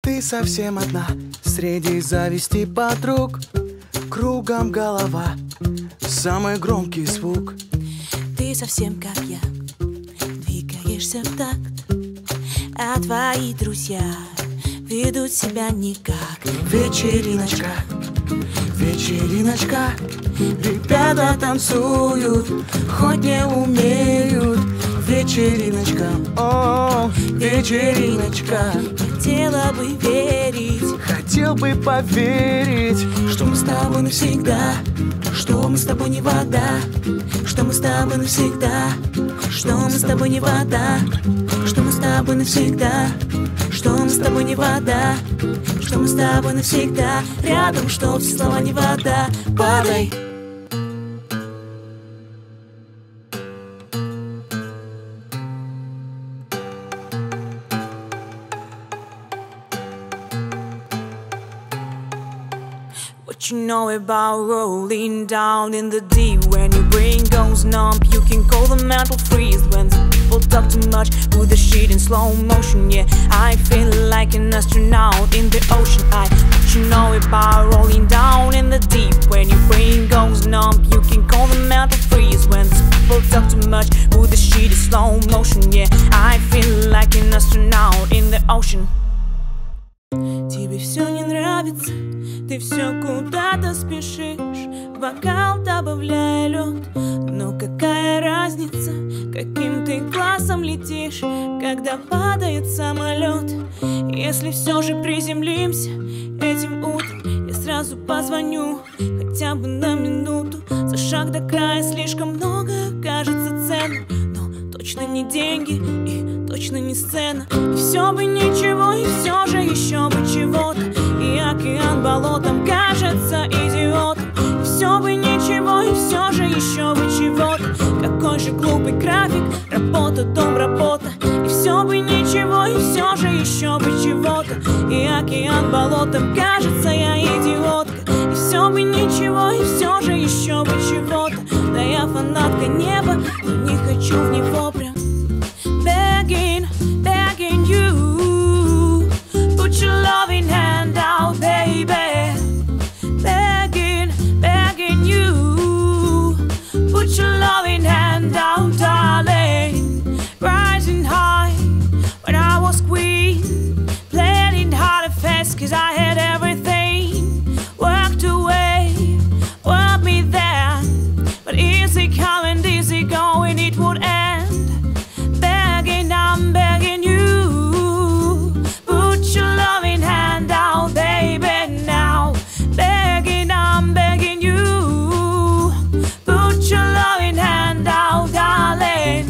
Ты совсем одна среди зависти подруг. Кругом голова, самый громкий звук. Ты совсем как я, двигаешься в такт, а твои друзья ведут себя никак. Вечериночка, вечериночка, ребята танцуют, хоть не умеют. Вечериночка, о, вечериночка. Хотела бы верить, хотел бы поверить, что мы с тобой навсегда, что мы с тобой не вода, что мы с тобой навсегда, что мы с тобой не вода, что мы с тобой навсегда, что мы с тобой не вода, что мы с тобой навсегда рядом, что все слова не вода. Падай. What you know about rolling down in the deep? When your brain goes numb, you can call the mental freeze. When the people talk too much with the shit in slow motion, yeah, I feel like an astronaut in the ocean. What you know about rolling down in the deep? When your brain goes numb, you can call the mental freeze. When the people talk too much with the shit in slow motion, yeah, I feel like an astronaut in the ocean. Тебе все не нравится, ты все куда-то спешишь, бокал добавляя лед. Но какая разница, каким ты классом летишь, когда падает самолет? Если все же приземлимся этим утром, я сразу позвоню, хотя бы на минуту. За шаг до края слишком много кажется ценным, но точно не деньги и точно не сцена. И все бы ничего, и все же еще бы чего-то, и океан болотом кажется идиотом. И все бы ничего, и все же еще бы чего-то. Какой же глупый график, работа, дом, работа. И все бы ничего, и все же еще бы чего-то, и океан болотом кажется я идиотка. И все бы ничего, и все же еще бы чего-то. Да я фанатка неба, но не хочу в него прям. Begging, begging you, put your loving hand out, baby. Begging, begging you, put your loving hand out, darling. Rising high when I was queen, playing hard at fast cause I had everything. Worked away, worked me there, but easy coming, easy going, it would end. I'm begging you, put your loving hand out, baby, now. Begging, I'm begging you, put your loving hand out, darling.